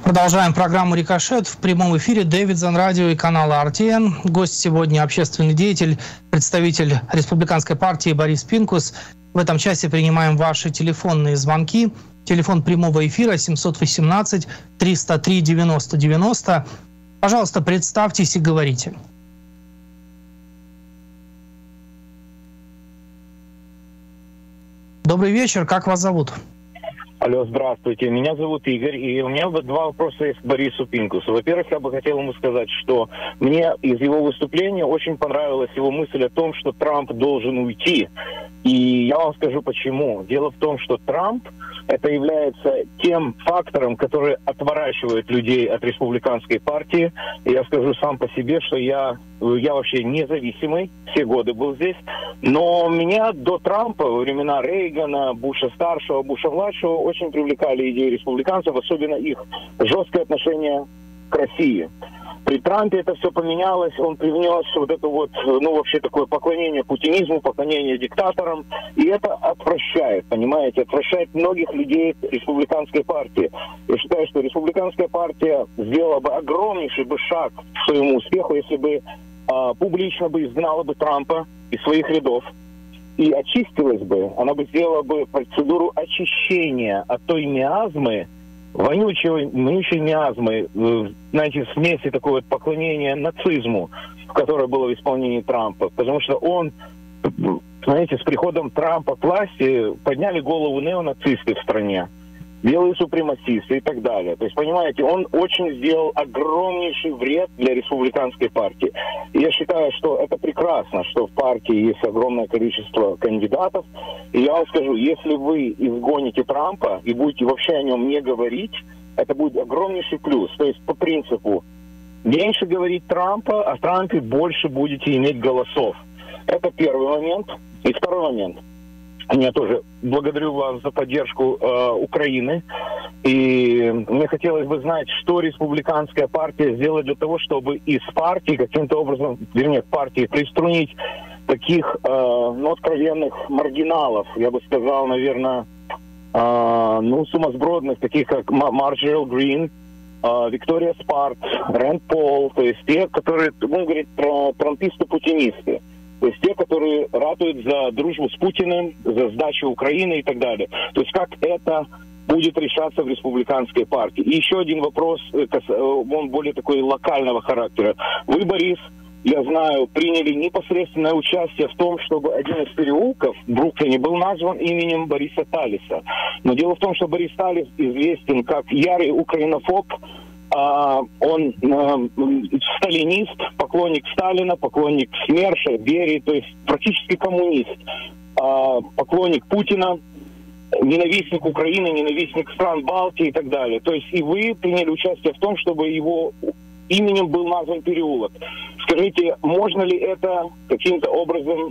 Продолжаем программу «Рикошет». В прямом эфире Дэвидсон радио и канала RTN. Гость сегодня общественный деятель, представитель Республиканской партии Борис Пинкус. В этом часе принимаем ваши телефонные звонки. Телефон прямого эфира 718-303-90-90. Пожалуйста, представьтесь и говорите. Добрый вечер, как вас зовут? Алло, здравствуйте. Меня зовут Игорь, и у меня два вопроса есть к Борису Пинкусу. Во-первых, я бы хотел ему сказать, что мне из его выступления очень понравилась его мысль о том, что Трамп должен уйти. И я вам скажу почему. Дело в том, что Трамп это является тем фактором, который отворачивает людей от республиканской партии. И я скажу сам по себе, что я вообще независимый, все годы был здесь. Но меня до Трампа, во времена Рейгана, Буша-старшего, Буша-младшего, очень привлекали идеи республиканцев, особенно их жесткое отношение к России. При Трампе это все поменялось, он привнес вот это вот, вообще такое поклонение путинизму, поклонение диктаторам, и это отвращает, понимаете, отвращает многих людей республиканской партии. Я считаю, что республиканская партия сделала бы огромнейший бы шаг к своему успеху, если бы публично бы изгнала бы Трампа из своих рядов и очистилась бы, она бы сделала бы процедуру очищения от той миазмы, вонючей миазмы, знаете, смеси такого вот поклонения нацизму, которое было в исполнении Трампа. Потому что он, знаете, с приходом Трампа к власти подняли голову неонацисты в стране, белые супремасисты и так далее. То есть, понимаете, он очень сделал огромнейший вред для республиканской партии. И я считаю, что это прекрасно, что в партии есть огромное количество кандидатов. И я вам скажу, если вы изгоните Трампа и будете вообще о нем не говорить, это будет огромнейший плюс. То есть, по принципу, меньше говорить Трампа, о Трампе больше будете иметь голосов. Это первый момент. И второй момент. Я тоже благодарю вас за поддержку Украины. И мне хотелось бы знать, что республиканская партия сделает для того, чтобы из партии каким-то образом, вернее, к партии приструнить таких, откровенных маргиналов, я бы сказал, наверное, сумасбродных, таких как Марджорил Грин, Виктория Спарт, Рэнд Пол, то есть те, которые, будем говорить про трамписты-путинисты. То есть те, которые ратуют за дружбу с Путиным, за сдачу Украины и так далее. То есть как это будет решаться в республиканской партии. И еще один вопрос, он более такой локального характера. Вы, Борис, я знаю, приняли непосредственное участие в том, чтобы один из переулков в Бруклине был назван именем Бориса Талиса. Но дело в том, что Борис Талис известен как ярый украинофоб. Он сталинист, поклонник Сталина, поклонник СМЕРШа, Берии, то есть практически коммунист, поклонник Путина, ненавистник Украины, ненавистник стран Балтии и так далее. То есть и вы приняли участие в том, чтобы его именем был назван переулок. Скажите, можно ли это каким-то образом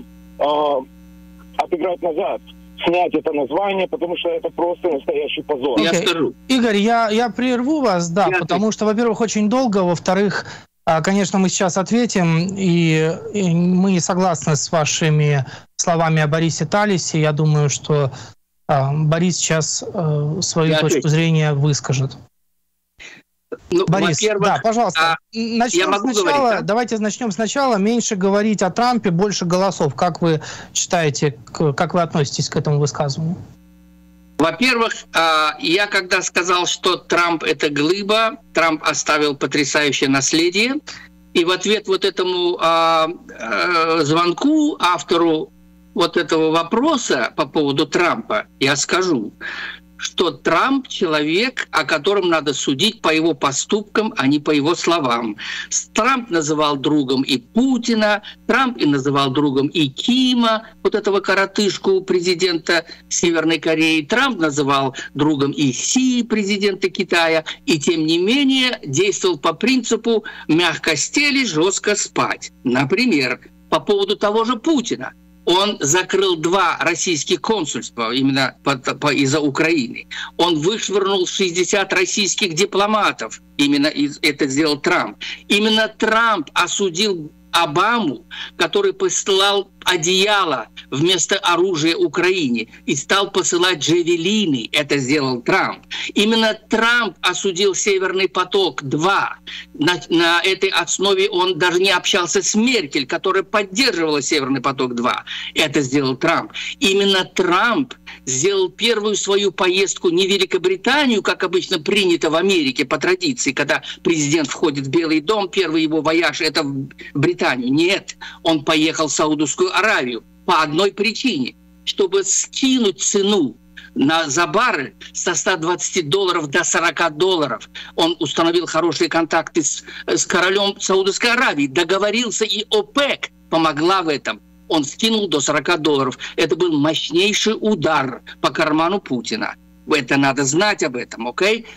отыграть назад? Снять это название, потому что это просто настоящий позор. Я скажу. Игорь, я прерву вас, да, потому что, во-первых, очень долго, во-вторых, конечно, мы сейчас ответим, и мы согласны с вашими словами о Борисе Талисе. Я думаю, что Борис сейчас свою точку зрения выскажет. Борис, да, пожалуйста, начнем сначала. Говорить, да? Давайте начнем сначала. Меньше говорить о Трампе, больше голосов. Как вы считаете, как вы относитесь к этому высказыванию? Во-первых, я когда сказал, что Трамп — это глыба, Трамп оставил потрясающее наследие, и в ответ вот этому звонку автору вот этого вопроса по поводу Трампа я скажу, что Трамп — человек, о котором надо судить по его поступкам, а не по его словам. Трамп называл другом и Путина, Трамп и называл другом и Кима, вот этого коротышку президента Северной Кореи, Трамп называл другом и Си, президента Китая, и тем не менее действовал по принципу «мягко стелить, жестко спать». Например, по поводу того же Путина. Он закрыл 2 российских консульства именно из-за Украины. Он вышвырнул 60 российских дипломатов. Именно это сделал Трамп. Именно Трамп осудил Обаму, который посылал одеяло вместо оружия Украине и стал посылать джавелины. Это сделал Трамп. Именно Трамп осудил «Северный поток-2». На этой основе он даже не общался с Меркель, которая поддерживала «Северный поток-2». Это сделал Трамп. Именно Трамп сделал первую свою поездку не в Великобританию, как обычно принято в Америке по традиции, когда президент входит в Белый дом, первый его вояж – это в Британию. Нет, он поехал в Саудовскую Аравию по одной причине, чтобы скинуть цену за баррель со $120 до $40. Он установил хорошие контакты с королем Саудовской Аравии, договорился, и ОПЕК помогла в этом. Он скинул до $40. Это был мощнейший удар по карману Путина. Это надо знать об этом, окей?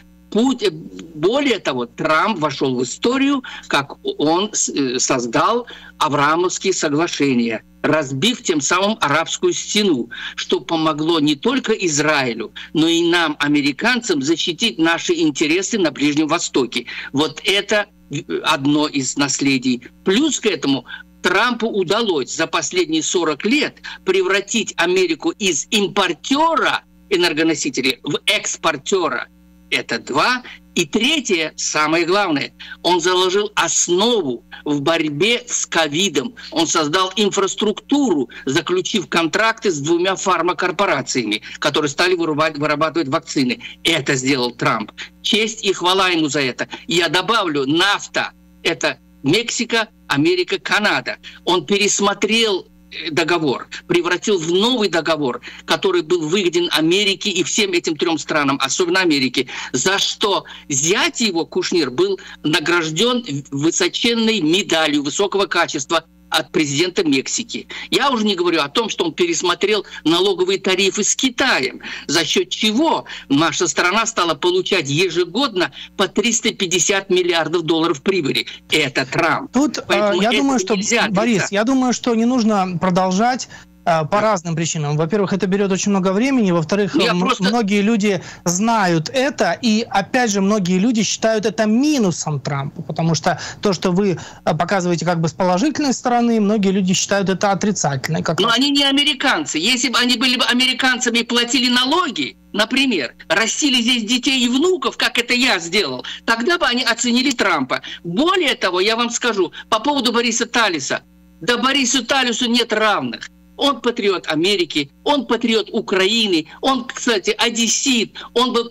Более того, Трамп вошел в историю, как он создал Авраамовские соглашения, разбив тем самым арабскую стену, что помогло не только Израилю, но и нам, американцам, защитить наши интересы на Ближнем Востоке. Вот это одно из наследий. Плюс к этому Трампу удалось за последние 40 лет превратить Америку из импортера энергоносителей в экспортера. Это два. И третье, самое главное, он заложил основу в борьбе с ковидом. Он создал инфраструктуру, заключив контракты с 2 фармакорпорациями, которые стали вырабатывать вакцины. Это сделал Трамп. Честь и хвала ему за это. Я добавлю, нафта – это Мексика, Америка, Канада. Он пересмотрел договор, превратил в новый договор, который был выгоден Америке и всем этим 3 странам, особенно Америке, за что зять его, Кушнир, был награжден высоченной медалью высокого качества от президента Мексики. Я уже не говорю о том, что он пересмотрел налоговые тарифы с Китаем, за счет чего наша страна стала получать ежегодно по $350 миллиардов прибыли. Это Трамп. Тут я думаю, что, Борис, я думаю, что не нужно продолжать по разным причинам. Во-первых, это берет очень много времени. Во-вторых, многие люди знают это. И, опять же, многие люди считают это минусом Трампа. Потому что то, что вы показываете как бы с положительной стороны, многие люди считают это отрицательной. Но они не американцы. Если бы они были бы американцами и платили налоги, например, растили здесь детей и внуков, как это я сделал, тогда бы они оценили Трампа. Более того, я вам скажу, по поводу Бориса Талиса. Да Борису Талису нет равных. Он патриот Америки, он патриот Украины, он, кстати, одессит, он был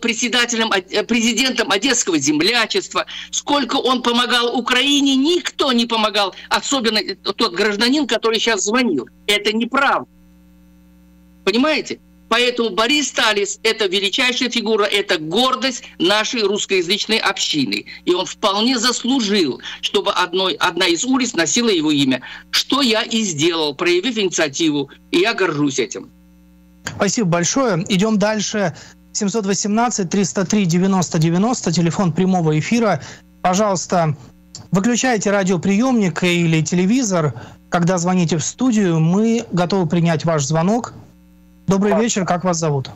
президентом Одесского землячества. Сколько он помогал Украине, никто не помогал, особенно тот гражданин, который сейчас звонил. Это неправда. Понимаете? Поэтому Борис Талис – это величайшая фигура, это гордость нашей русскоязычной общины. И он вполне заслужил, чтобы одна из улиц носила его имя. Что я и сделал, проявив инициативу. И я горжусь этим. Спасибо большое. Идем дальше. 718-303-90-90, телефон прямого эфира. Пожалуйста, выключайте радиоприемник или телевизор, когда звоните в студию. Мы готовы принять ваш звонок. Добрый вечер, как вас зовут?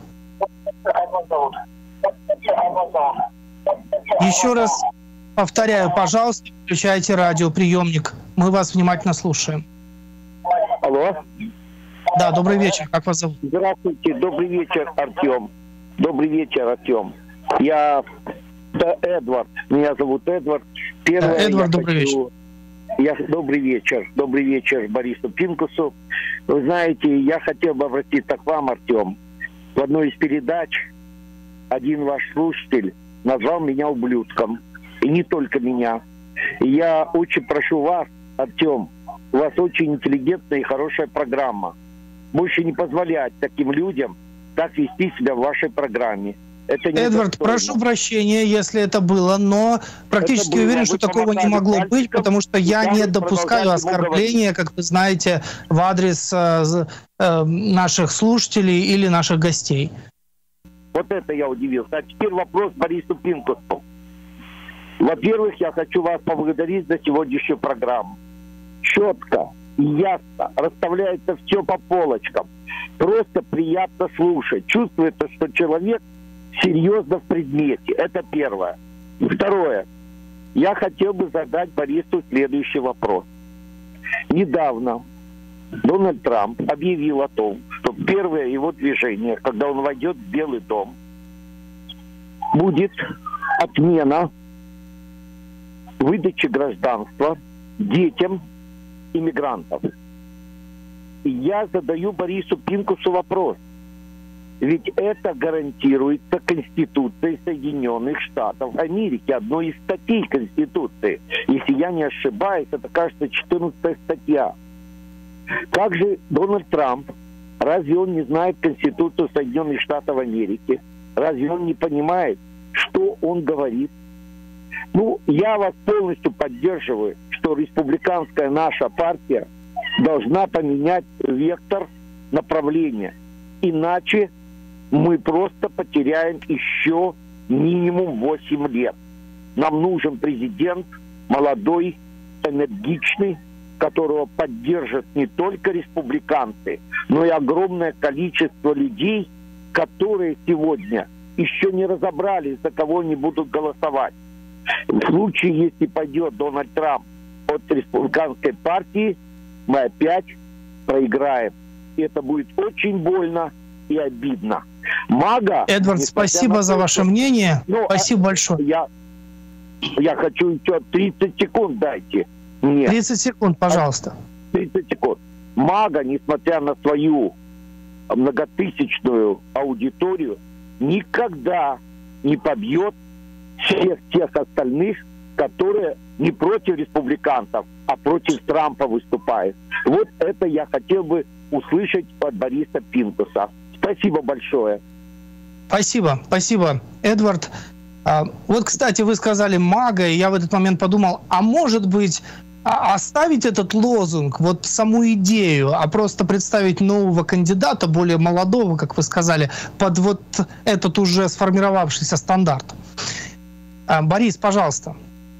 Еще раз повторяю, пожалуйста, включайте радиоприемник. Мы вас внимательно слушаем. Алло. Да, добрый вечер, как вас зовут? Здравствуйте, добрый вечер, Артем. Добрый вечер, Артем. Я Эдвард, меня зовут Эдвард. Эдвард, добрый вечер. Добрый вечер Борису Пинкусу. Вы знаете, я хотел бы обратиться к вам, Артем. В одной из передач один ваш слушатель назвал меня ублюдком. И не только меня. И я очень прошу вас, Артем, у вас очень интеллигентная и хорошая программа. Больше не позволять таким людям так вести себя в вашей программе. Эдвард, прошу прощения, если это было, но практически уверен, что такого не могло быть, потому что я не допускаю оскорбления, как вы знаете, в адрес наших слушателей или наших гостей. Вот это я удивился. А теперь вопрос Борису Пинкусу. Во-первых, я хочу вас поблагодарить за сегодняшнюю программу. Четко и ясно расставляется все по полочкам. Просто приятно слушать. Чувствуется, что человек серьезно в предмете. Это первое. Второе. Я хотел бы задать Борису следующий вопрос. Недавно Дональд Трамп объявил о том, что первое его движение, когда он войдет в Белый дом, будет отмена выдачи гражданства детям иммигрантов. И я задаю Борису Пинкусу вопрос. Ведь это гарантируется Конституцией Соединенных Штатов Америки, одной из статей Конституции. Если я не ошибаюсь, это, кажется, 14-я статья. Как же Дональд Трамп, разве он не знает Конституцию Соединенных Штатов Америки? Разве он не понимает, что он говорит? Ну, я вас полностью поддерживаю, что республиканская наша партия должна поменять вектор направления. Иначе мы просто потеряем еще минимум 8 лет. Нам нужен президент молодой, энергичный, которого поддержат не только республиканцы, но и огромное количество людей, которые сегодня еще не разобрались, за кого они будут голосовать. В случае, если пойдет Дональд Трамп от республиканской партии, мы опять проиграем. И это будет очень больно и обидно. МАГА... Эдвард, спасибо за ваше мнение. Спасибо большое. Я хочу еще 30 секунд дайте мне. 30 секунд, пожалуйста. 30 секунд. МАГА, несмотря на свою многотысячную аудиторию, никогда не побьет всех тех остальных, которые не против республиканцев, а против Трампа выступают. Вот это я хотел бы услышать от Бориса Пинкуса. Спасибо большое. Спасибо, Эдвард. Вот, кстати, вы сказали МАГА, и я в этот момент подумал, а может быть, оставить этот лозунг, вот саму идею, а просто представить нового кандидата, более молодого, как вы сказали, под вот этот уже сформировавшийся стандарт. Борис, пожалуйста.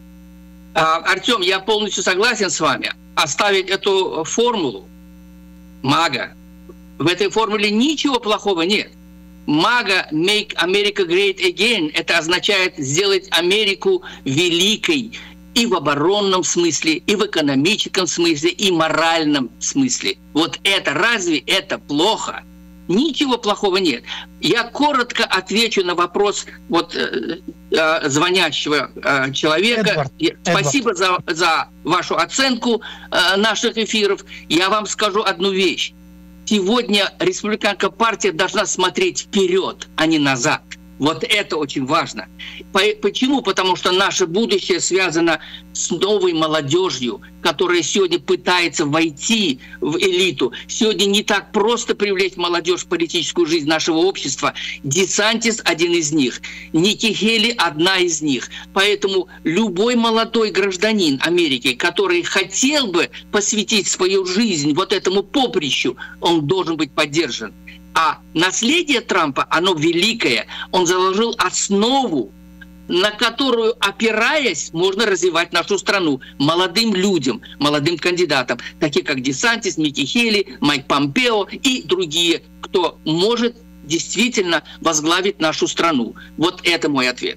Артем, я полностью согласен с вами. Оставить эту формулу МАГА. В этой формуле ничего плохого нет. МАГА, Make America Great Again, это означает сделать Америку великой и в оборонном смысле, и в экономическом смысле, и моральном смысле. Вот это, разве это плохо? Ничего плохого нет. Я коротко отвечу на вопрос вот звонящего человека. Спасибо за вашу оценку наших эфиров. Я вам скажу одну вещь. Сегодня республиканская партия должна смотреть вперед, а не назад. Вот это очень важно. Почему? Потому что наше будущее связано с новой молодежью, которая сегодня пытается войти в элиту. Сегодня не так просто привлечь молодежь в политическую жизнь нашего общества. Десантис – один из них. Ники Хейли – одна из них. Поэтому любой молодой гражданин Америки, который хотел бы посвятить свою жизнь вот этому поприщу, он должен быть поддержан. А наследие Трампа, оно великое. Он заложил основу, на которую, опираясь, можно развивать нашу страну молодым людям, молодым кандидатам, такие как Десантис, Ники Хейли, Майк Помпео и другие, кто может действительно возглавить нашу страну. Вот это мой ответ.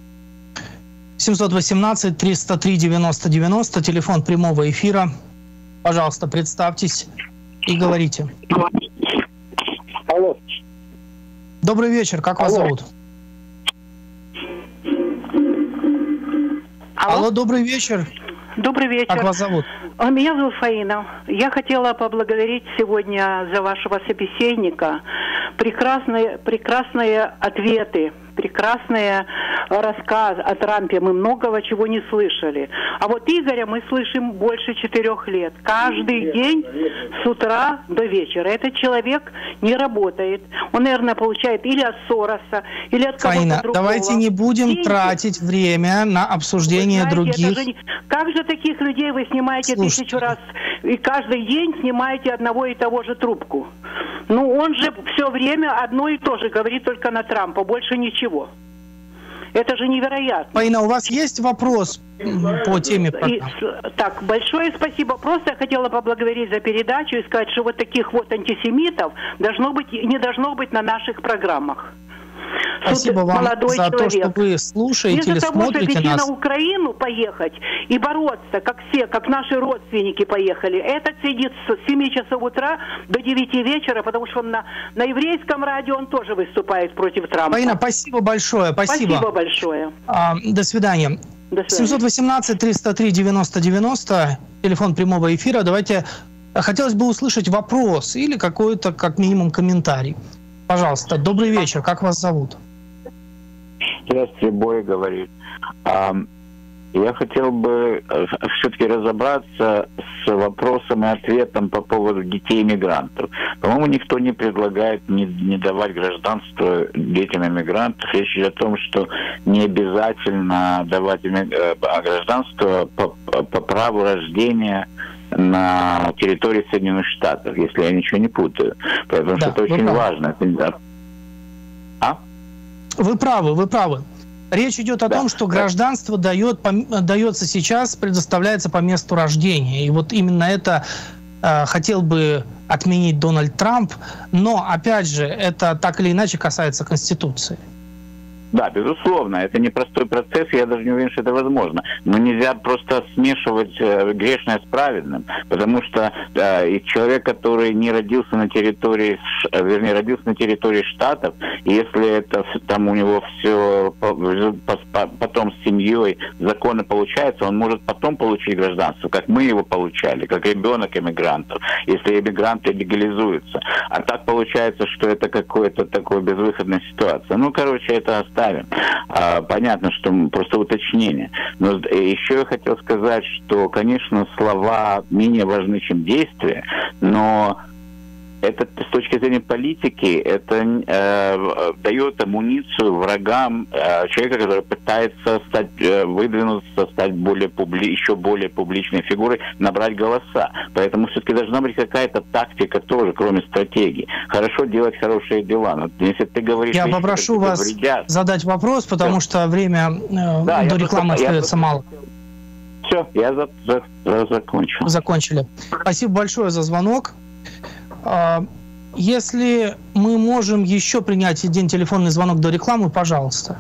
718-303-90-90, телефон прямого эфира. Пожалуйста, представьтесь и говорите. Алло. Добрый вечер, как вас зовут? Алло, добрый вечер. Добрый вечер. Как вас зовут? Меня зовут Фаина. Я хотела поблагодарить сегодня за вашего собеседника. Прекрасные ответы, прекрасные рассказы о Трампе. Мы многого чего не слышали. А вот Игоря мы слышим больше 4 лет. Каждый день с утра до вечера. Этот человек не работает. Он, наверное, получает или от Сороса, или от кого-то Фаина, другого. давайте не будем тратить время на обсуждение других. Как же таких людей вы снимаете 1000 раз и каждый день снимаете одного и того же трубку? Ну, он же все время одно и то же говорит только на Трампа, больше ничего. Это же невероятно. Фаина, у вас есть вопрос по теме? Так, большое спасибо. Просто я хотела поблагодарить за передачу и сказать, что вот таких вот антисемитов не должно быть на наших программах. Спасибо вам молодой за человек. то, что вы слушаете или смотрите идти нас. на Украину поехать и бороться, как все, как наши родственники поехали. Этот сидит с 7 часов утра до 9 вечера, потому что он на еврейском радио он тоже выступает против Трампа. Фаина, спасибо большое. Спасибо большое. До свидания. 718-303-90-90, телефон прямого эфира. Давайте, хотелось бы услышать вопрос или какой-то, как минимум, комментарий. Пожалуйста, добрый вечер, как вас зовут? Здравствуйте, Боря говорит. Я хотел бы все-таки разобраться с вопросом и ответом по поводу детей-иммигрантов. По-моему, никто не предлагает не давать гражданство детям-иммигрантам. Речь идет о том, что не обязательно давать гражданство по праву рождения на территории Соединенных Штатов, если я ничего не путаю. Потому что это очень важно. Вы правы. Речь идет о том, что гражданство дается сейчас, предоставляется по месту рождения. И вот именно это хотел бы отменить Дональд Трамп. Но, опять же, это так или иначе касается Конституции. Да, безусловно, это непростой процесс, я даже не уверен, что это возможно. Но нельзя просто смешивать грешное с праведным, потому что и человек, который не родился на территории, вернее, родился на территории Штатов, и если это там у него все потом с семьей законы получается, он может потом получить гражданство, как мы его получали, как ребенок иммигрантов, если иммигранты легализуются. А так получается, что это какая-то такая безвыходная ситуация. Ну, короче, это оставим. Понятно, что просто уточнение. Но еще я хотел сказать, что, конечно, слова менее важны, чем действия, но это с точки зрения политики, это дает амуницию врагам человека, который пытается выдвинуться, стать еще более публичной фигурой, набрать голоса. Поэтому все-таки должна быть какая-то тактика тоже, кроме стратегии. Хорошо делать хорошие дела. Но если ты говоришь... Я попрошу вас задать вопрос, потому что время до рекламы остается мало. Все, я закончил. Закончили. Спасибо большое за звонок. Если мы можем еще принять один телефонный звонок до рекламы, пожалуйста.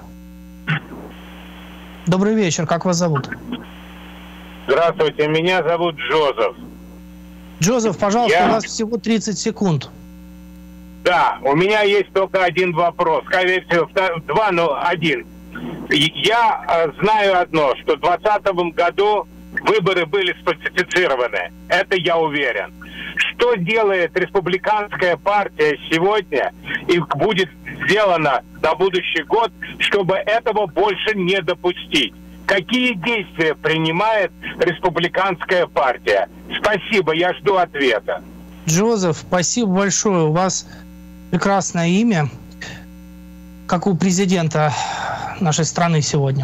Добрый вечер, как вас зовут? Здравствуйте, меня зовут Джозеф. Джозеф, пожалуйста, у вас всего 30 секунд. Да, у меня есть только один вопрос. Два, но один. Я знаю одно, что в 2020 году выборы были сфальсифицированы. Это я уверен. Что делает республиканская партия сегодня и будет сделано на будущий год, чтобы этого больше не допустить? Какие действия принимает республиканская партия? Спасибо, я жду ответа. Джозеф, спасибо большое. У вас прекрасное имя, как у президента нашей страны сегодня.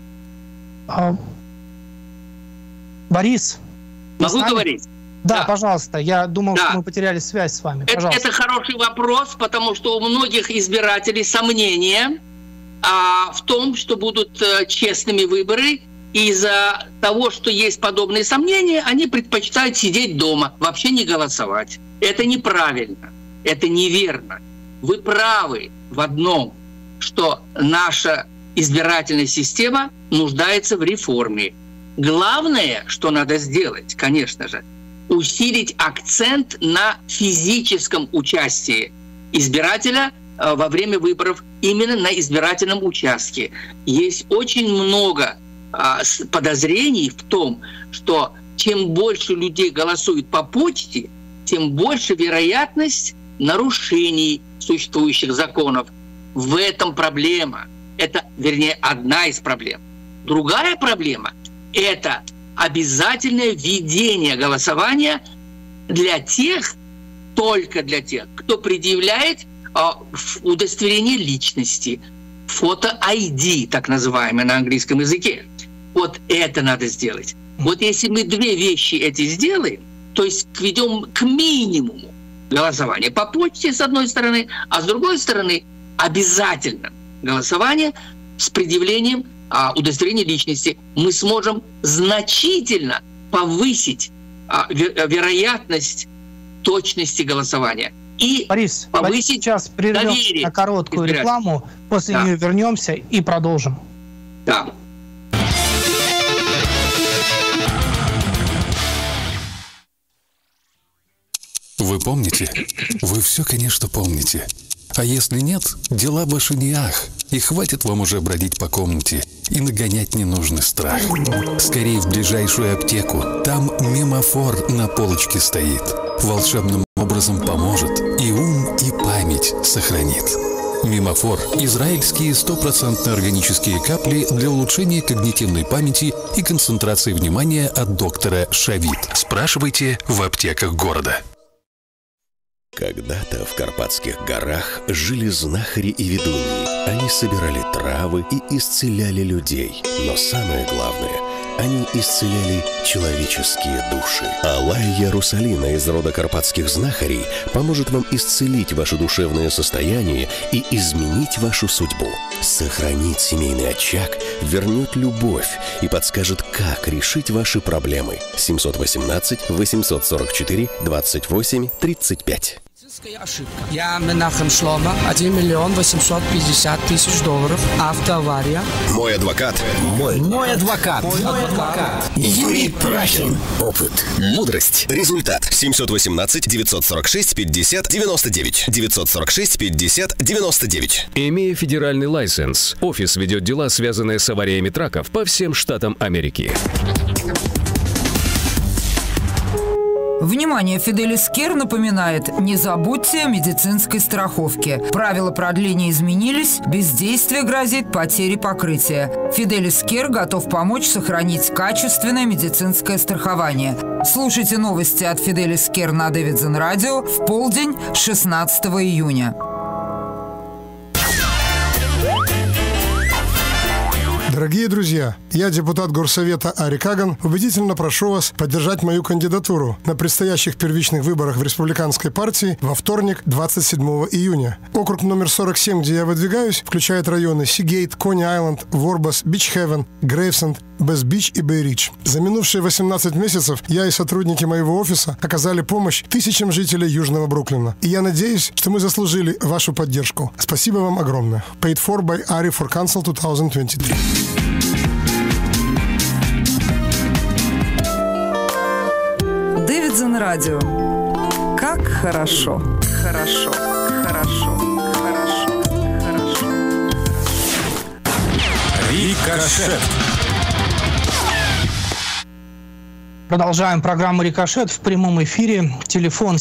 Борис? Могу говорить? Да, пожалуйста. Я думал, что мы потеряли связь с вами. Это хороший вопрос, потому что у многих избирателей сомнения в том, что будут честными выборы. И из-за того, что есть подобные сомнения, они предпочитают сидеть дома, вообще не голосовать. Это неправильно, это неверно. Вы правы в одном, что наша избирательная система нуждается в реформе. Главное, что надо сделать, конечно же, усилить акцент на физическом участии избирателя во время выборов именно на избирательном участке. Есть очень много подозрений в том, что чем больше людей голосуют по почте, тем больше вероятность нарушений существующих законов. В этом проблема. Это, вернее, одна из проблем. Другая проблема – это обязательное введение голосования для тех, только для тех, кто предъявляет удостоверение личности, фото-ID, так называемое на английском языке. Вот это надо сделать. Вот если мы две вещи эти сделаем, то есть ведем к минимуму голосование по почте с одной стороны, а с другой стороны обязательно голосование с предъявлением удостоверения личности, мы сможем значительно повысить вероятность точности голосования. и Борис, повысить сейчас прервем на короткую рекламу, после нее вернемся и продолжим. Да. Вы помните? Вы все, конечно, помните. А если нет, дела ваши не ах, и хватит вам уже бродить по комнате и нагонять ненужный страх. Скорее в ближайшую аптеку, там Мимофор на полочке стоит. Волшебным образом поможет и ум, и память сохранит. Мимофор – израильские 100% органические капли для улучшения когнитивной памяти и концентрации внимания от доктора Шавит. Спрашивайте в аптеках города. Когда-то в Карпатских горах жили знахари и ведуньи. Они собирали травы и исцеляли людей. Но самое главное, они исцеляли человеческие души. Алай Ярусалина из рода карпатских знахарей поможет вам исцелить ваше душевное состояние и изменить вашу судьбу. Сохранит семейный очаг, вернет любовь и подскажет, как решить ваши проблемы. 718 844 28 35. Ошибка. Я Менахем Шлома, 1 850 000 $, автоавария. Мой адвокат. Мой адвокат. Юрий Прахин. Опыт. Мудрость. Результат. 718 946 50 99. 946 50 99. Имея федеральный лайсенс, офис ведет дела, связанные с авариями траков по всем штатам Америки. Внимание! Fidelis Care напоминает: не забудьте о медицинской страховке. Правила продления изменились, бездействие грозит потерей покрытия. Fidelis Care готов помочь сохранить качественное медицинское страхование. Слушайте новости от Fidelis Care на Davidson Radio в полдень 16 июня. Дорогие друзья, я, депутат Горсовета Ари Каган, убедительно прошу вас поддержать мою кандидатуру на предстоящих первичных выборах в Республиканской партии во вторник, 27 июня. Округ номер 47, где я выдвигаюсь, включает районы Сигейт, Кони-Айленд, Ворбас, Бич-Хевен, Грейвсенд, Бэс-Бич и Бэй-Ридж. За минувшие 18 месяцев я и сотрудники моего офиса оказали помощь тысячам жителей Южного Бруклина. И я надеюсь, что мы заслужили вашу поддержку. Спасибо вам огромное. Paid for by Ari for Council 2023. Davidson Radio. Как хорошо. Хорошо. Хорошо. Хорошо. Хорошо. Рикошет. Продолжаем программу «Рикошет» в прямом эфире. Телефон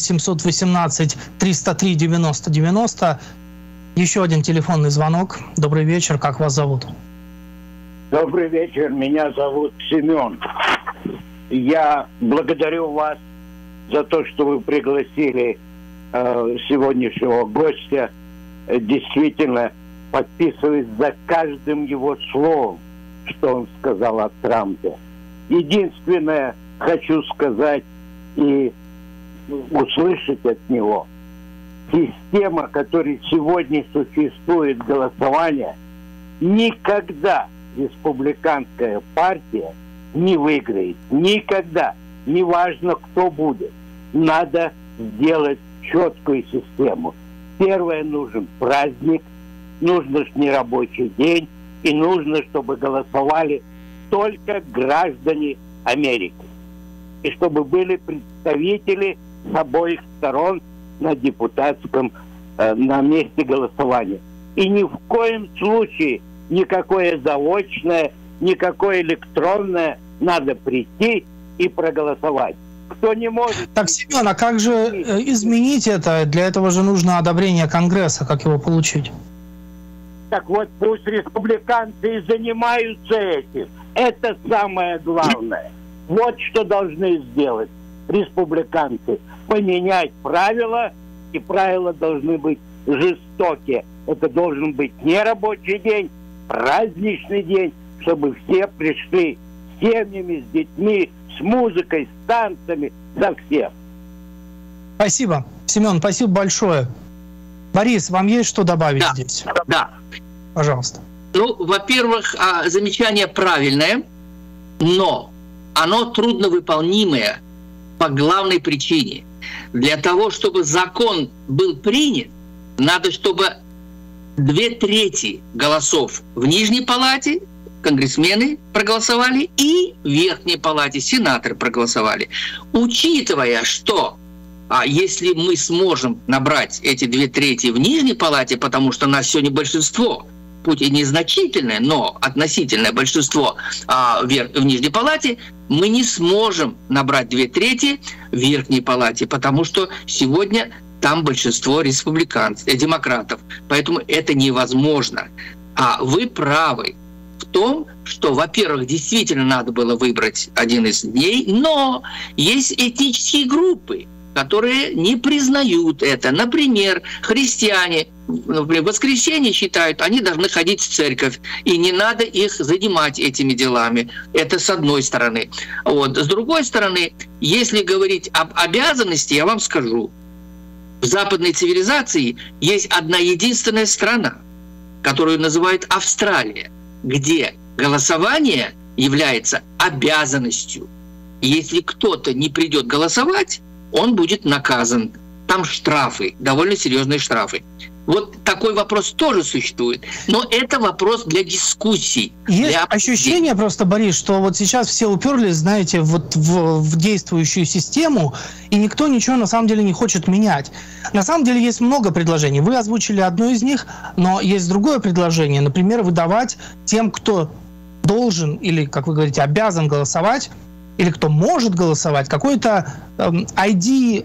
718-303-90-90. Еще один телефонный звонок. Добрый вечер. Как вас зовут? Добрый вечер. Меня зовут Семен. Я благодарю вас за то, что вы пригласили сегодняшнего гостя. Действительно, подписываюсь за каждым его словом, что он сказал о Трампе. Единственное, хочу сказать и услышать от него: система, которая сегодня существует, голосования, никогда республиканская партия не выиграет. Никогда. Неважно, кто будет. Надо сделать четкую систему. Первое, нужен праздник, нужно нерабочий день, и нужно, чтобы голосовали только граждане Америки. И чтобы были представители с обоих сторон на депутатском, на месте голосования. И ни в коем случае никакое заочное, никакое электронное, надо прийти и проголосовать. Кто не может... Так, Семен, а как же изменить это? Для этого же нужно одобрение Конгресса. Как его получить? Так вот, пусть республиканцы и занимаются этим. Это самое главное. Вот что должны сделать республиканцы. Поменять правила, и правила должны быть жестокие. Это должен быть не рабочий день, праздничный день, чтобы все пришли с семьями, с детьми, с музыкой, с танцами, со всем. Спасибо. Семен, спасибо большое. Борис, вам есть что добавить здесь? Да. Пожалуйста. Ну, во-первых, замечание правильное, но оно трудновыполнимое по главной причине. Для того, чтобы закон был принят, надо, чтобы 2/3 голосов в Нижней палате конгрессмены проголосовали и в Верхней палате сенаторы проголосовали. Учитывая, что если мы сможем набрать эти 2/3 в Нижней палате, потому что у нас сегодня большинство, пусть и незначительное, но относительное большинство в Нижней палате, мы не сможем набрать 2/3 в Верхней палате, потому что сегодня там большинство демократов. Поэтому это невозможно. А вы правы в том, что, во-первых, действительно надо было выбрать один из дней, но есть этнические группы, которые не признают это. Например, христиане в воскресенье считают, они должны ходить в церковь, и не надо их занимать этими делами. Это с одной стороны. С другой стороны, если говорить об обязанности, я вам скажу, в западной цивилизации есть одна единственная страна, которую называют Австралия, где голосование является обязанностью. Если кто-то не придет голосовать, он будет наказан. Там штрафы, довольно серьезные штрафы. Вот такой вопрос тоже существует. Но это вопрос для дискуссий. Есть ощущение просто, Борис, что вот сейчас все уперлись, знаете, вот в действующую систему, и никто ничего на самом деле не хочет менять. На самом деле есть много предложений. Вы озвучили одно из них, но есть другое предложение. Например, выдавать тем, кто должен или, как вы говорите, обязан голосовать, или кто может голосовать, какой-то ID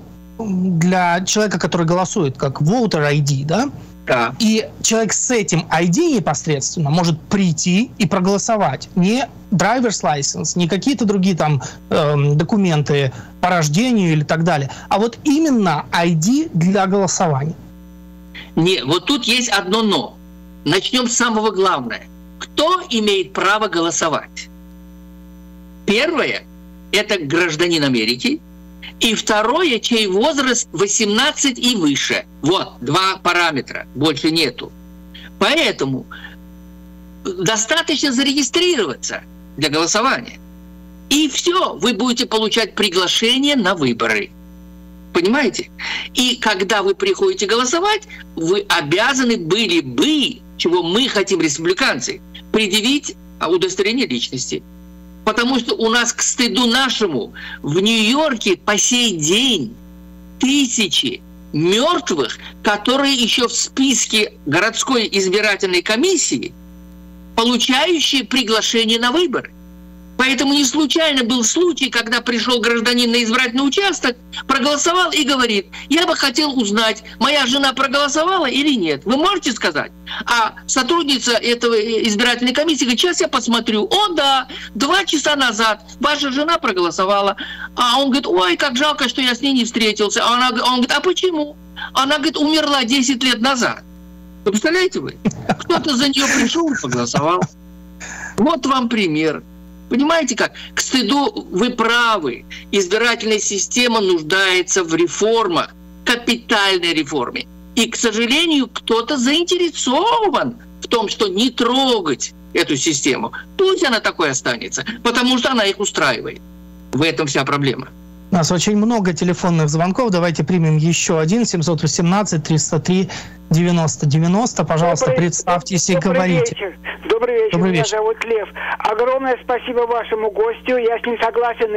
для человека, который голосует, как voter ID, да? Да. И человек с этим ID непосредственно может прийти и проголосовать. Не driver's license, не какие-то другие там документы по рождению или так далее, а вот именно ID для голосования. Не, вот тут есть одно «но». Начнем с самого главного. Кто имеет право голосовать? Первое – это гражданин Америки. И второе, чей возраст 18 и выше. Вот, 2 параметра, больше нету. Поэтому достаточно зарегистрироваться для голосования. И все, вы будете получать приглашение на выборы. Понимаете? И когда вы приходите голосовать, вы обязаны были бы, чего мы хотим, республиканцы, предъявить удостоверение личности. Потому что у нас, к стыду нашему, в Нью-Йорке по сей день тысячи мертвых, которые еще в списке городской избирательной комиссии, получающие приглашение на выборы. Поэтому не случайно был случай, когда пришел гражданин на избирательный участок, проголосовал и говорит: я бы хотел узнать, моя жена проголосовала или нет. Вы можете сказать? А сотрудница этого избирательной комиссии говорит: сейчас я посмотрю. О, да, 2 часа назад ваша жена проголосовала. А он говорит: ой, как жалко, что я с ней не встретился. А он говорит: а почему? Она, говорит, умерла 10 лет назад. Вы представляете вы? Кто-то за нее пришел и проголосовал. Вот вам пример. Понимаете как? К стыду вы правы. Избирательная система нуждается в реформах, капитальной реформе. И, к сожалению, кто-то заинтересован в том, что не трогать эту систему. Пусть она такой останется, потому что она их устраивает. В этом вся проблема. У нас очень много телефонных звонков. Давайте примем еще один. 718-303-90-90. Пожалуйста, представьтесь и говорите. Добрый вечер. Меня зовут Лев. Огромное спасибо вашему гостю. Я с ним согласен на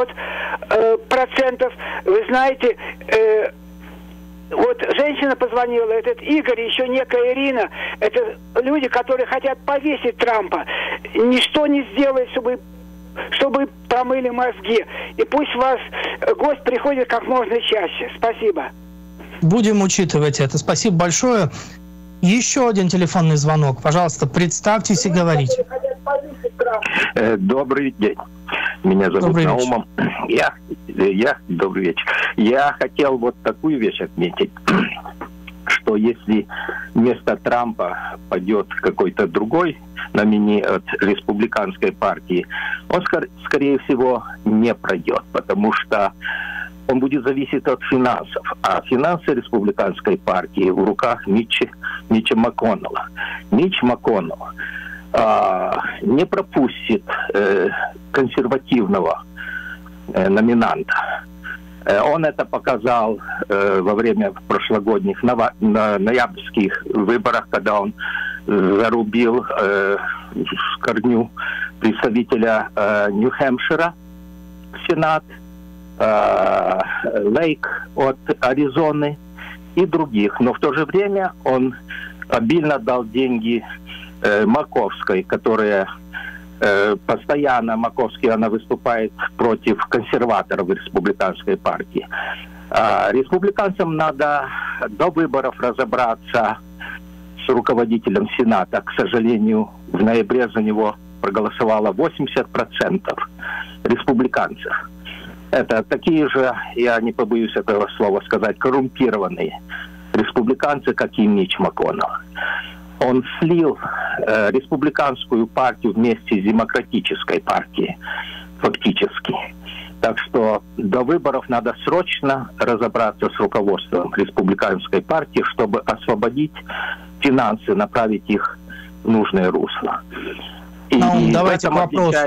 500%. Вы знаете, вот женщина позвонила, этот Игорь, еще некая Ирина. Это люди, которые хотят повесить Трампа. Ничто не сделает, чтобы промыли мозги. И пусть вас гость приходит как можно чаще. Спасибо. Будем учитывать это. Спасибо большое. Еще один телефонный звонок. Пожалуйста, представьтесь и говорите. Добрый день. Меня зовут Наумом. Добрый вечер. Я хотел вот такую вещь отметить, что если вместо Трампа пойдет какой-то другой номини от республиканской партии, он, скорее всего, не пройдет, потому что он будет зависеть от финансов. А финансы республиканской партии в руках Митча МакКоннелла. Митч МакКоннелл не пропустит консервативного номинанта. Он это показал во время прошлогодних ноябрьских выборах, когда он зарубил в корню представителя Нью-Хэмпшира в Сенат, Лейк от Аризоны и других. Но в то же время он обильно дал деньги Маковской, которая постоянно, Маковский, она выступает против консерваторов в республиканской партии. Республиканцам надо до выборов разобраться с руководителем Сената. К сожалению, в ноябре за него проголосовало 80% республиканцев. Это такие же, я не побоюсь этого слова сказать, коррумпированные республиканцы, как и Митч МакКоннелл. Он слил республиканскую партию вместе с демократической партией, фактически. Так что до выборов надо срочно разобраться с руководством республиканской партии, чтобы освободить финансы, направить их в нужное русло. И давайте к вопросу.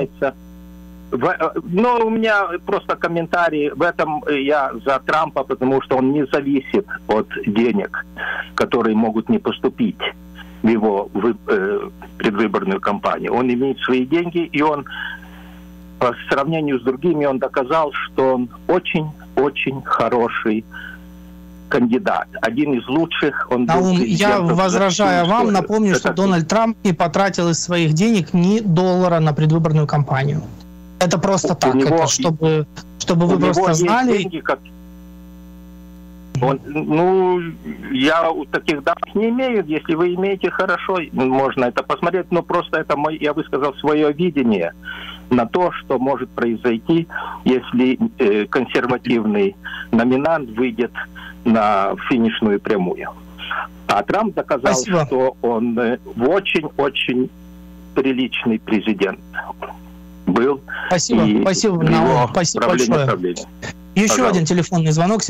У меня просто комментарий. В этом я за Трампа, потому что он не зависит от денег, которые могут не поступить в его предвыборную кампанию. Он имеет свои деньги, и он по сравнению с другими, он доказал, что он очень-очень хороший кандидат. Один из лучших. Я, возражая вам, напомню, что Дональд Трамп не потратил из своих денег ни доллара на предвыборную кампанию. Это просто так, это чтобы вы просто знали. Деньги, я таких данных не имею. Если вы имеете, хорошо, можно это посмотреть. Но просто это я высказал свое видение на то, что может произойти, если консервативный номинант выйдет на финишную прямую. А Трамп доказал, что он очень-очень приличный президент был. Спасибо, спасибо большое. Еще один телефонный звонок,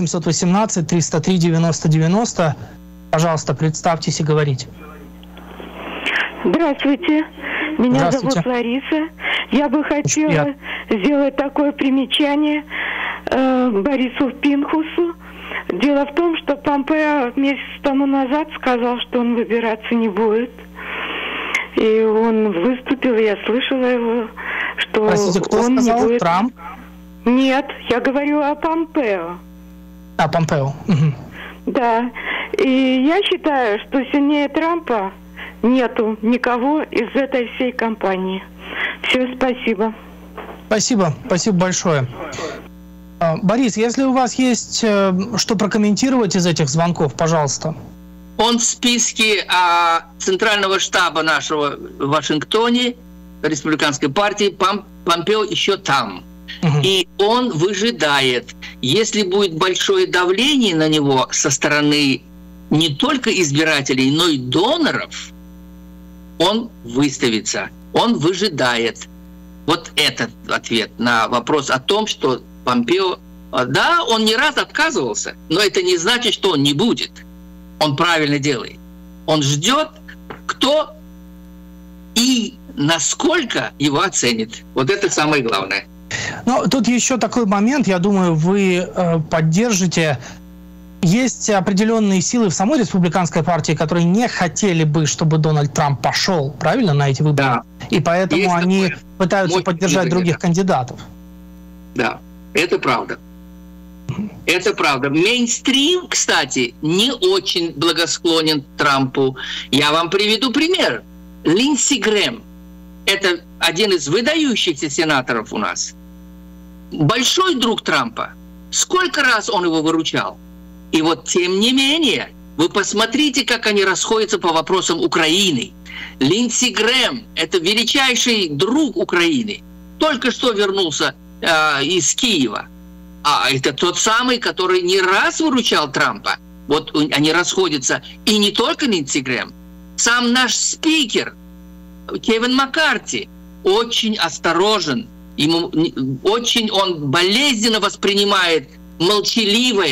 718-303-90-90. Пожалуйста, представьтесь и говорите. Здравствуйте, меня зовут Лариса. Я бы хотела сделать такое примечание Борису Пинкусу. Дело в том, что Помпео месяц тому назад сказал, что он выбираться не будет. И он выступил, я слышала его, что он не будет... Трамп? Нет, я говорю о Помпео. Помпео. Угу. Да. И я считаю, что сильнее Трампа нету никого из этой всей кампании. Все, спасибо. Спасибо большое. Борис, если у вас есть что прокомментировать из этих звонков, пожалуйста. Он в списке Центрального штаба нашего в Вашингтоне, республиканской партии, Помпео еще там. И он выжидает. Если будет большое давление на него со стороны не только избирателей, но и доноров, он выставится. Он выжидает. Вот этот ответ на вопрос о том, что Помпео... Да, он не раз отказывался, но это не значит, что он не будет. Он правильно делает. Он ждет, кто и насколько его оценит. Вот это самое главное. Но тут еще такой момент, я думаю, вы поддержите. Есть определенные силы в самой республиканской партии, которые не хотели бы, чтобы Дональд Трамп пошел, правильно, на эти выборы? Да. И поэтому есть они пытаются поддержать других кандидатов. Да, это правда. Это правда. Мейнстрим, кстати, не очень благосклонен Трампу. Я вам приведу пример. Линдси Грэм. Это один из выдающихся сенаторов у нас. Большой друг Трампа. Сколько раз он его выручал? И вот тем не менее, вы посмотрите, как они расходятся по вопросам Украины. Линдси Грэм – это величайший друг Украины. Только что вернулся из Киева. А это тот самый, который не раз выручал Трампа. Вот они расходятся. И не только Линдси Грэм. Сам наш спикер Кевин Маккарти очень осторожен. Ему очень он болезненно воспринимает молчаливую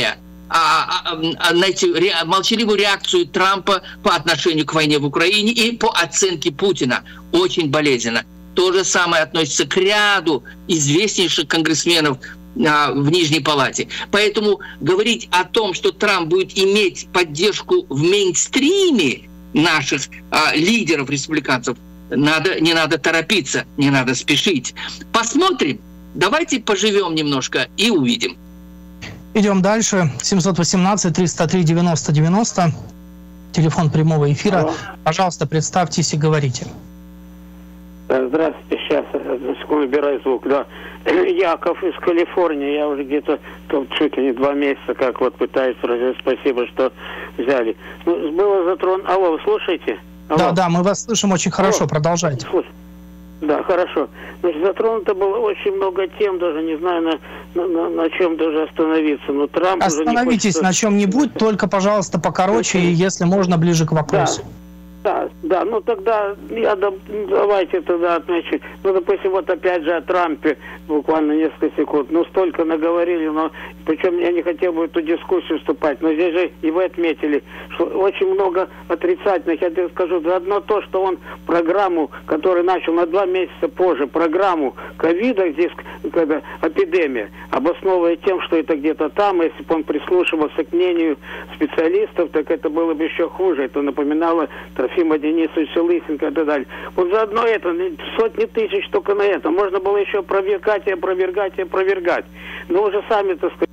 реакцию Трампа по отношению к войне в Украине и по оценке Путина. Очень болезненно. То же самое относится к ряду известнейших конгрессменов в Нижней Палате. Поэтому говорить о том, что Трамп будет иметь поддержку в мейнстриме наших лидеров республиканцев, не надо торопиться, не надо спешить. Посмотрим, давайте поживем немножко и увидим. Идем дальше. 718-303-90-90. Телефон прямого эфира. Алло. Пожалуйста, представьтесь и говорите. Здравствуйте, сейчас, секунду, убираю звук, да. Яков из Калифорнии, я уже где-то чуть ли не 2 месяца, как вот пытаюсь выразить спасибо, что взяли. Ну, было затронуто... Алло, вы слушаете? Алло. Да, мы вас слышим очень хорошо, алло. Продолжайте. Да, хорошо. Значит, затронуто было очень много тем, даже не знаю, на чем даже остановиться. Но Трамп остановитесь уже не хочет... на чем-нибудь, только, пожалуйста, покороче и, если можно, ближе к вопросу. Да, ну тогда давайте тогда отмечу. Ну, допустим, вот опять же о Трампе буквально несколько секунд. Ну, столько наговорили, но причем я не хотел бы в эту дискуссию вступать, но здесь же и вы отметили, что очень много отрицательных. Я тебе скажу, заодно то, что он программу, которую начал на 2 месяца позже, программу ковида, здесь когда эпидемия, обосновывая тем, что это где-то там, если бы он прислушивался к мнению специалистов, так это было бы еще хуже. Это напоминало Трофима Денисовича Лысенко и так далее. Вот заодно это, сотни тысяч только на это. Можно было еще опровергать и опровергать и опровергать. Но уже сами, так сказать...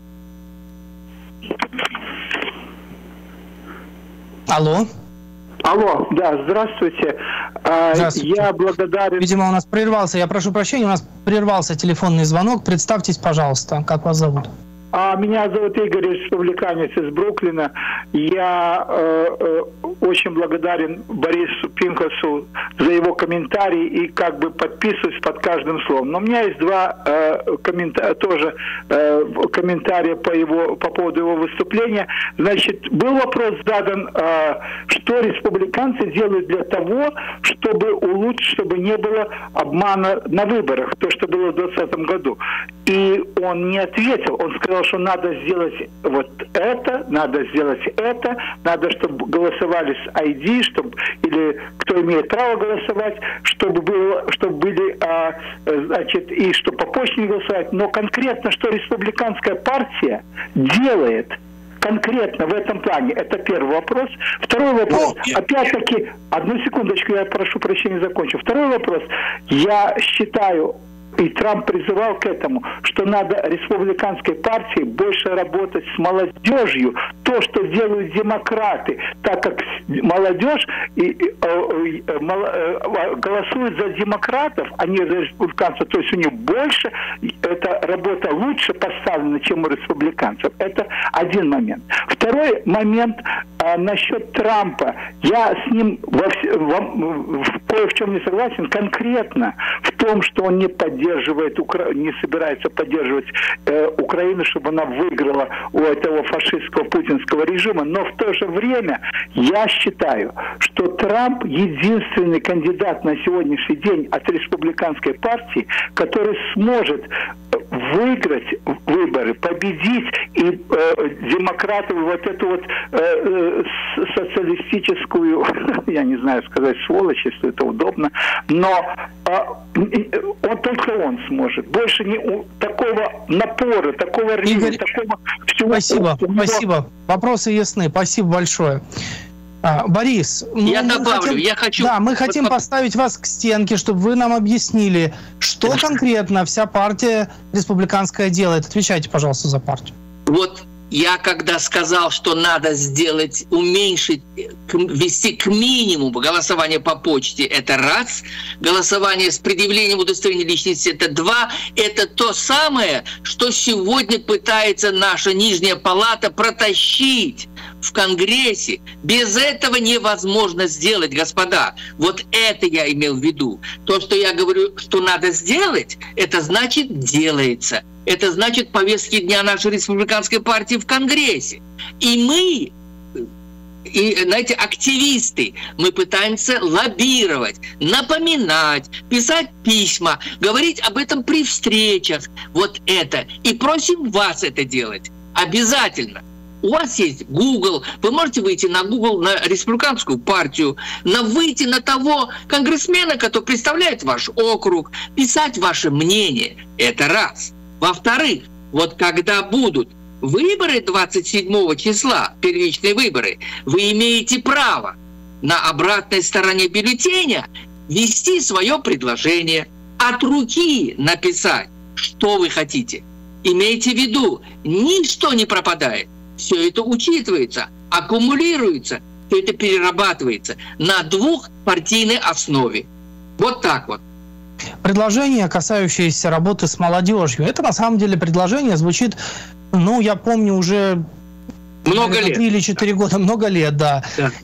Алло. Алло, да, здравствуйте. Здравствуйте. Я благодарен... Видимо, у нас прервался, я прошу прощения, у нас прервался телефонный звонок. Представьтесь, пожалуйста, как вас зовут? Меня зовут Игорь, республиканец из Бруклина. Я очень благодарен Борису Пинкусу за его комментарий и как бы подписываюсь под каждым словом. Но у меня есть 2 комментария по поводу его выступления. Значит, был вопрос задан, что республиканцы делают для того, чтобы улучшить, чтобы не было обмана на выборах, то, что было в 2020 году. И он не ответил, он сказал, что надо сделать вот это, надо сделать это, надо, чтобы голосовали с ID, чтобы, или кто имеет право голосовать, чтобы были, значит, и чтобы по почте не голосовать. Но конкретно, что республиканская партия делает конкретно в этом плане, это первый вопрос. Второй вопрос, опять-таки, одну секундочку, я прошу прощения, закончу. Второй вопрос, я считаю, и Трамп призывал к этому, что надо республиканской партии больше работать с молодежью, то, что делают демократы, так как молодежь голосует за демократов, а не за республиканцев, то есть у них больше, эта работа лучше поставлена, чем у республиканцев. Это один момент. Второй момент насчет Трампа. Я с ним кое в чем не согласен, конкретно в том, что он не собирается поддерживать Украину, чтобы она выиграла у этого фашистского путинского режима. Но в то же время я считаю, что Трамп единственный кандидат на сегодняшний день от республиканской партии, который сможет выиграть выборы, победить и демократов, вот эту вот социалистическую, я не знаю сказать, сволочь, если это удобно, но только он сможет. Больше не такого напора, такого режима, такого всего. Спасибо. Вопросы ясны. Спасибо большое. Борис, мы хотим поставить вас к стенке, чтобы вы нам объяснили, что конкретно вся партия республиканская делает. Отвечайте, пожалуйста, за партию. Вот я когда сказал, что надо уменьшить, ввести к минимуму голосование по почте, это раз, голосование с предъявлением удостоверения личности, это 2, это то самое, что сегодня пытается наша Нижняя Палата протащить в Конгрессе. Без этого невозможно сделать, господа. Вот это я имел в виду. То, что я говорю, что надо сделать, это значит делается. Это значит повестки дня нашей республиканской партии в Конгрессе. И мы, знаете, активисты, мы пытаемся лоббировать, напоминать, писать письма, говорить об этом при встречах. Вот это. И просим вас это делать. Обязательно. У вас есть Google, вы можете выйти на Google, на республиканскую партию, выйти на того конгрессмена, который представляет ваш округ, писать ваше мнение. Это раз. Во-вторых, Вот когда будут выборы 27 числа, первичные выборы, вы имеете право на обратной стороне бюллетеня ввести свое предложение, от руки написать, что вы хотите. Имейте в виду, ничто не пропадает. Все это учитывается, аккумулируется, все это перерабатывается на двухпартийной основе. Вот так вот. Предложение, касающееся работы с молодежью. Это на самом деле предложение звучит, ну, я помню, уже много лет. 3 или 4 года, много лет, да.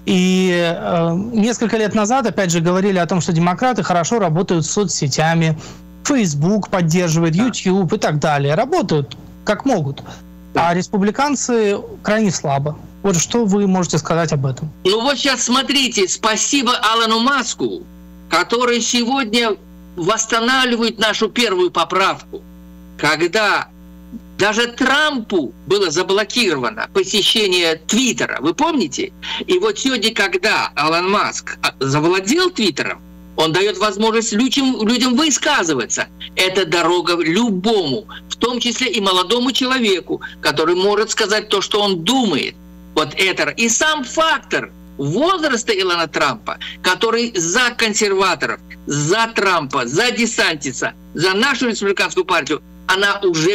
И несколько лет назад, опять же, говорили о том, что демократы хорошо работают с соцсетями, Facebook поддерживает, YouTube и так далее. Работают как могут. А республиканцы крайне слабо. Вот что вы можете сказать об этом? Ну вот сейчас смотрите, спасибо Алану Маску, который сегодня восстанавливает нашу первую поправку, когда даже Трампу было заблокировано посещение Твиттера. Вы помните? И вот сегодня, когда Алан Маск завладел Твиттером, он дает возможность людям высказываться. Это дорога любому, в том числе и молодому человеку, который может сказать то, что он думает. Вот это. И сам фактор возраста Илона Трампа, который за консерваторов, за Трампа, за Десантиса, за нашу республиканскую партию, она уже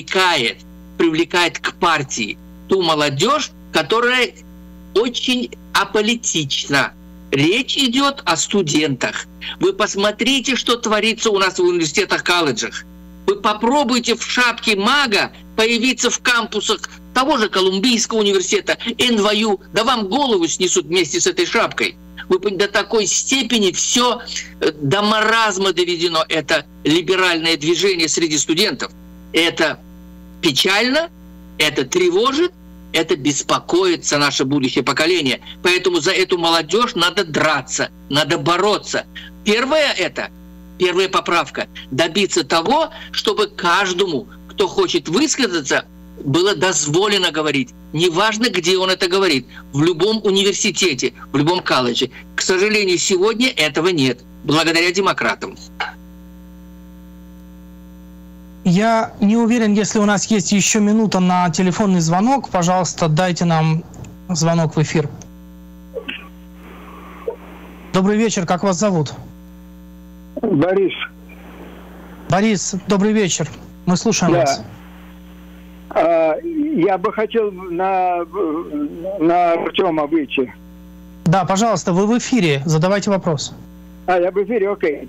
привлекает к партии ту молодежь, которая очень аполитична. Речь идет о студентах. Вы посмотрите, что творится у нас в университетах, колледжах. Вы попробуйте в шапке мага появиться в кампусах того же Колумбийского университета, НВЮ, да вам голову снесут вместе с этой шапкой. Вы до такой степени все до маразма доведено, это либеральное движение среди студентов. Это печально, это тревожит, это беспокоит за наше будущее поколение. Поэтому за эту молодежь надо драться, надо бороться. Первая поправка – добиться того, чтобы каждому, кто хочет высказаться, было дозволено говорить. Неважно, где он это говорит. В любом университете, в любом колледже. К сожалению, сегодня этого нет. Благодаря демократам. Я не уверен, если у нас есть еще минута на телефонный звонок. Пожалуйста, дайте нам звонок в эфир. Добрый вечер. Как вас зовут? Борис. Борис, добрый вечер. Мы слушаем вас. Я бы хотел на Артема выйти. Да, пожалуйста, вы в эфире. Задавайте вопрос. Я в эфире, окей.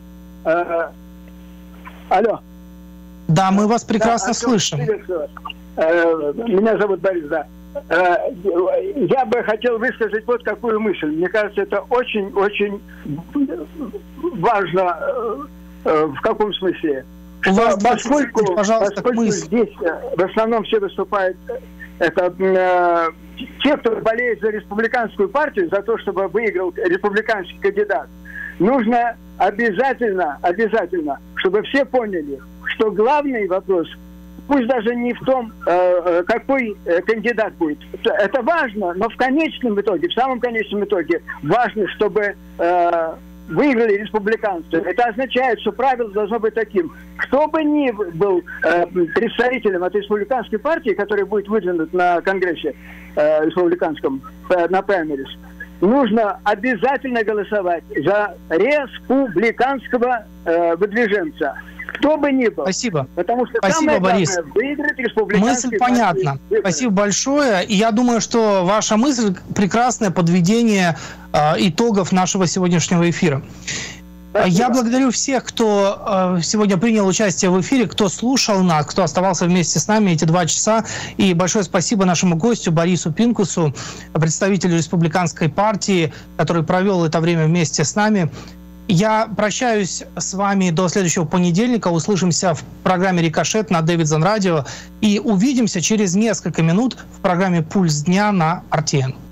Алло. Да, мы вас прекрасно слышим. Меня зовут Борис, да. Я бы хотел высказать вот какую мысль. Мне кажется, это очень-очень важно. В каком смысле? У вас, поскольку здесь в основном все выступают, это те, кто болеет за республиканскую партию, за то, чтобы выиграл республиканский кандидат, нужно обязательно, чтобы все поняли, что главный вопрос, пусть даже не в том, какой кандидат будет. Это важно, но в самом конечном итоге важно, чтобы выиграли республиканцы. Это означает, что правило должно быть таким. Кто бы ни был представителем от республиканской партии, который будет выдвинут на Конгрессе республиканском, на праймерис, нужно обязательно голосовать за республиканского выдвиженца. Кто бы ни был. Спасибо. Потому что самое главное, Борис. Выиграть республиканский. Мысль понятна. Спасибо большое. И я думаю, что ваша мысль – прекрасное подведение итогов нашего сегодняшнего эфира. Спасибо. Я благодарю всех, кто сегодня принял участие в эфире, кто слушал нас, кто оставался вместе с нами эти 2 часа. И большое спасибо нашему гостю Борису Пинкусу, представителю республиканской партии, который провел это время вместе с нами. Я прощаюсь с вами до следующего понедельника. Услышимся в программе «Рикошет» на Дэвидсон Радио. И увидимся через несколько минут в программе «Пульс дня» на RTN.